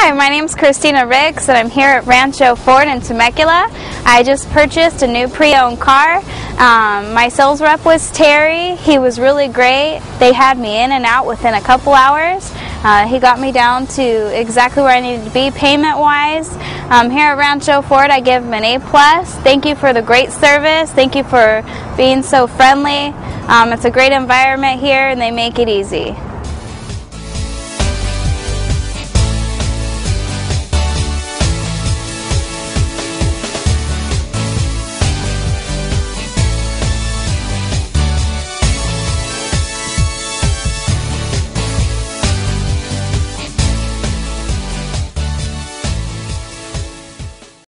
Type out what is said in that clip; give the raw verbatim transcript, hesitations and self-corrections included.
Hi, my name is Christina Riggs and I'm here at Rancho Ford in Temecula. I just purchased a new pre-owned car. Um, my sales rep was Terry. He was really great. They had me in and out within a couple hours. Uh, he got me down to exactly where I needed to be payment-wise. Um, here at Rancho Ford, I give him an A plus. Thank you for the great service. Thank you for being so friendly. Um, it's a great environment here and they make it easy.